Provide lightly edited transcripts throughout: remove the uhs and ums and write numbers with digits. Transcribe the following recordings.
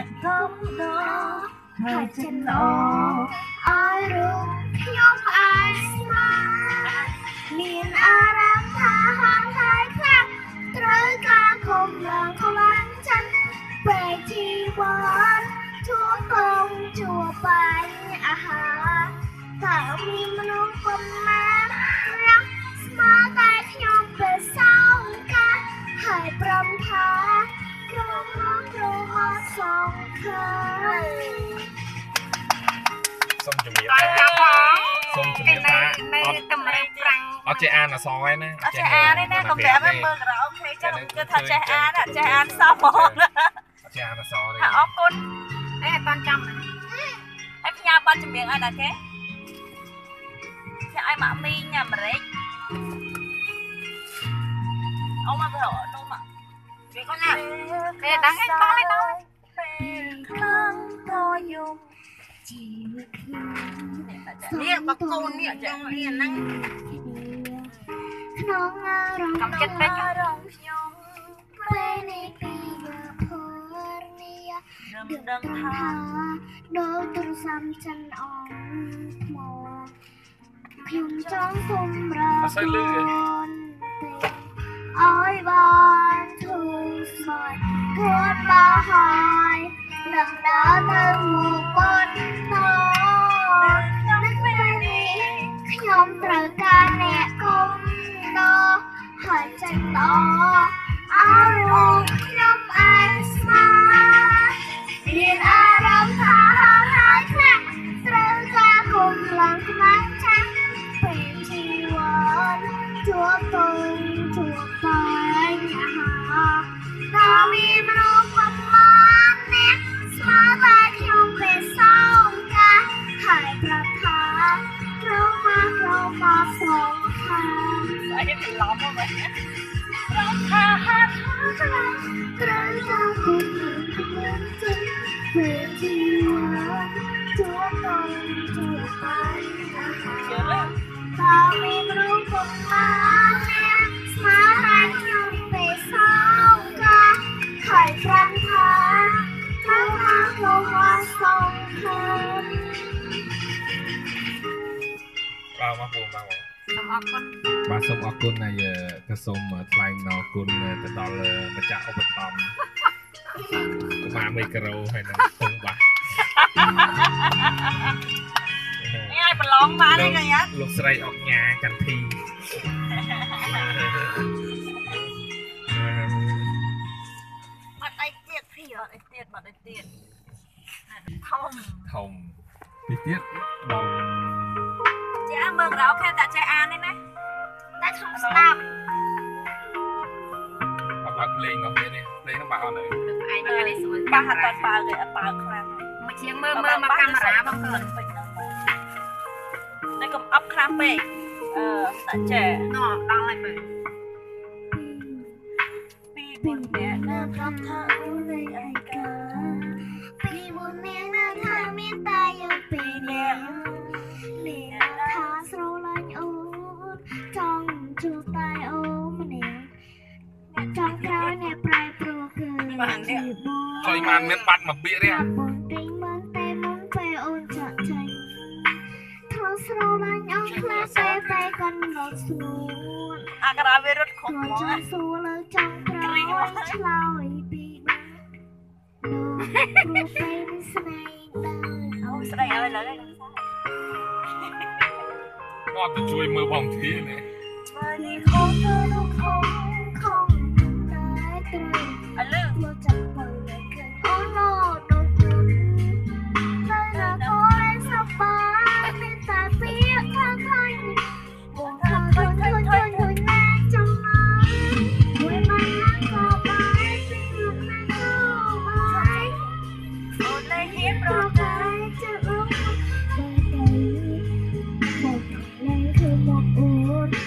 không đó hai chân lọ ai luôn nhóm ai smart miền Arab tha hàng hai khác trời ca không làng không ăn chân về chi quán chúa công chùa bánh hà thảo mi mông quân maรัก smart តែខ្ញុំពេលសោកាហើយព្រមថាក្រុមអត់សងខាសូមជំរាបថាសូមជំរាបថាអត់តម្រេចប្រាំងអត់ចេះអានអក្សរឯណាអត់ចេះអានទេណាកុំប្រាប់មើលក្រៅអូខេចឹងគឺថាចេះអានចេះអានសោះហ្មងអត់ចេះអានអក្សរទេអរគុណតែអត់បានចាំហ្នឹងហើយផ្ញើប័ណ្ណចម្រៀងឲ្យដល់គេចាឲ្យម៉ាក់មីងអាមេរិកអូមកប្រហែលនោះមកវាគាត់ណាគេដល់ហើយដល់ហើយដល់ខ្លាំងប្រយំជីវិតនេះបកូននេះចានេះហ្នឹងក្នុងអារម្មណ៍កំចិត្តពេកអារម្មណ៍ខ្ញុំពេលនេះពីភើនេះដឹងថាដោយទូរស័ព្ទចិនអងថ្មខ្ញុំចង់គុំរើឲ្យបានធូរស្បើយខ្លួនបោះហើយនឹងដើរទៅមុខបន្តក្នុងពេលនេះខ្ញុំត្រូវការអ្នកគុំដោហើយចេញដោអរគុណខ្ញុំអាចស្មានមានអារម្មណ៍ថាហើយខ្លះត្រូវការគុំឡើងខ្លាំងចាស់ពេលជីវិតជួបទៅជួបទៅដល់មានមនុស្សប្រមាណអ្នកស្មើតែខ្ញុំពេលសោកកាហើយប្រាប់ថាក្រុមមកសងខាងស្អីទៅឡំមកវិញក្រុមថាហាត់ត្រូវតាមគុំនឹងជិះពេលជីវិតជួបទៅជួបទៅដល់មានមនុស្សប្រមាណអ្នកស្មើតែខ្ញុំពេលសោកកាហើយប្រាប់ថាត្រូវតាមគុំមកសងខាងបាទមកពូបាទសូមអរគុណបាទសូមអរគុណហើយក៏សូមថ្លែងអំណរគុណទៅដល់ម្ចាស់ឧបត្ថម្ភកុមារមីក្រូហើយនឹងពងបាទនេះឲ្យប្រឡងបានទេកញ្ញាលោកស្រីអុកញ៉ាចន្ទធីបាត់អីទៀតភីអត់អីទៀតបាត់អីទៀតធំនេះទៀតដល់ចាមើលក្រៅគេតែចេះអានទេណាតែខ្ញុំស្ដាប់បើលេងរបស់នេះលេងនោះបើអត់នៅឯងមកនេះស្រួលបាក់អត់បើគេអត់បើខ្លាំងមកជាងមើលមកកាមេរ៉ាបងខ្លួនតែកុំអប់ខ្លាំងពេកដាក់ចេះណោះដល់ហើយមើលពីមុនអ្នកណាប្រាប់ថាអូនឯកាពីមុនអ្នកណាថាមានតែយើងពីរនាក់អ្នកថាស្រឡាញ់អូនចង់ជួបតែអូនម្នាក់អ្នកចង់ក្រោយអ្នកប្រែប្រួលគឺបាននេះចុយបានមានបាត់មកពីរៀងមុនទីមុនតែមុនពេលអូនចាក់ចេញធ្វើស្រឡាញ់អូនខ្លះតែកណ្ដោស្នួនអាក្រៅវារត់ខំមកចង់សួរលើចង់ក្រោយឆ្លើយពីបាត់ព្រោះពេលនេះស្នេហ៍ដល់អូស្ដីឲ្យលើគាត់ទៅជួយមើលបងធីនេះបើនេះខំទៅខំតែត្រូវឥឡូវមកចាប់ទៅលេខអូណូដូចតែណាកូនសប្បាយមានតែពីខាងខាងបងខាងជួយណាចំណាមួយមកណាក៏បាយពីលោកណាក៏បាយអូនលេហ៊ានប្រកាយចិត្តលោកបើទៅមកលេងគឺមកអូន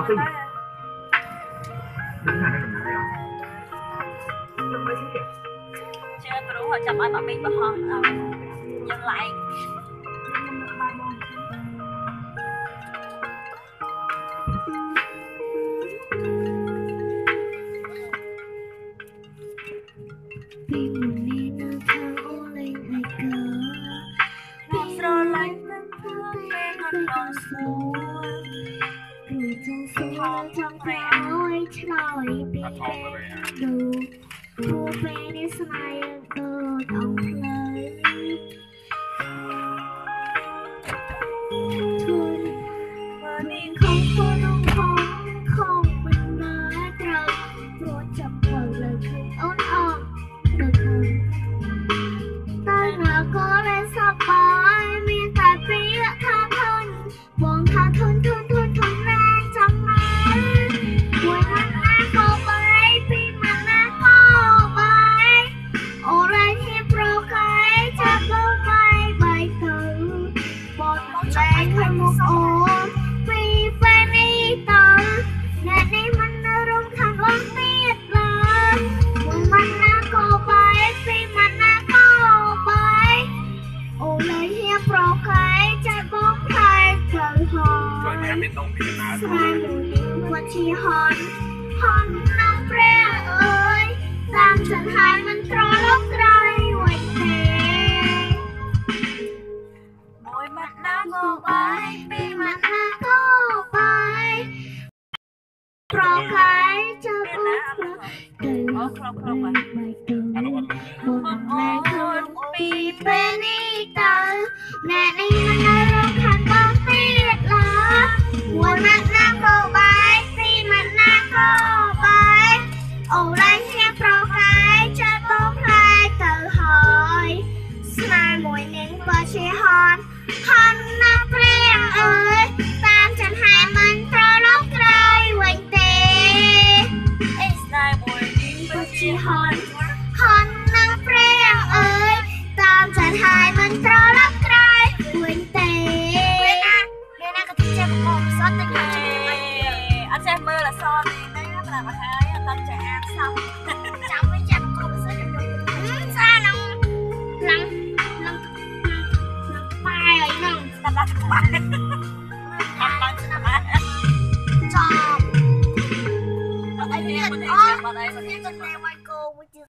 Nothing. Đúng là mình thấy không? Chưa tôi họ chậm ai mà mình họ nhân lại trong áoឆ្លើយពីពេលดูព្រោះពេលនេះស្នេហ៍ដូចអង្ផ្លូវជួយបើនេះខំខំមិនណាត្រូវព្រោះចាប់មើលលើឃើញអូនអត់ដូចអូនតែណាក៏លែសប្បាយមានតែពីថាធន់បងថាធន់ណាចាំណាមួយណាក៏បាយពីមិនណាក៏បាយអូរ៉ៃហៀប្រកែចាប់បងបាយទៅបងតែឃើញមុខអូនពីពេលនេះទៅអ្នកនេះមិនរំខានបងទៀតឡើយមួយមិនណាក៏បាយពីមិនណាក៏បាយអូរ៉ៃហៀប្រកែចាប់បងបាយទៅហើយ Em biết không thì là ស្រាយមួយនេះជាហន់នៅព្រះអើយតាមចង្ហាយមិនត្រឡប់ក្រោយវិញទេមួយម៉ាត់ណាក៏បាយពីរម៉ាត់ណាក៏បាយប្រកែកចាប់អូនទៅអូខ្លប់បាយទៅ anh luôn បងលែងខ្លួនពីពេលនេះទៅអ្នកនេះមិនរំខានបងទៀតឡើយមួយម៉ាត់ណាក៏បាយពីរម៉ាត់ណាក៏បាយអូលែងហៀប្រកែកចាប់បងផ្លែទៅហើយស្នេហ៍មួយនាងបើជាហន់ណាស់ព្រះអើយតាមចង្ហាមិនត្រឡប់ក្រោយវិញទេអេស្នេហ៍មួយនាងបើជាហន់ណាស់ព្រះអើយតាមចង្ហាយមិនត្រឡប់ក្រោយវិញទេមានណាក៏ជាមកសតទៅអត់ចេះមើលអសរទេណាប្រាប់ឲ្យហើយអត់ចេះអានសោះចាំវិញចាំកុំសិនសាឡើងបាយអីហ្នឹងស្ដាប់ស្បាយអត់ឡើងស្ដាប់ចប់អត់អីមានអត់អីមិនចាំអត់អីមិនចាំ